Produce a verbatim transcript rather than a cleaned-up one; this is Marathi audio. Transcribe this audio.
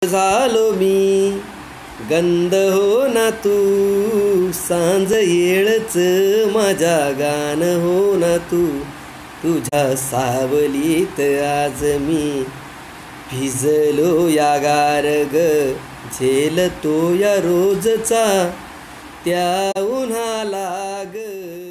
झालो मी गंध हो ना तू, सांज येळच माझ्या गान हो ना तू, तुझ्या सावलीत आज मी भिजलो या गारग, झेलतो या रोजचा त्या उन्हाला ग.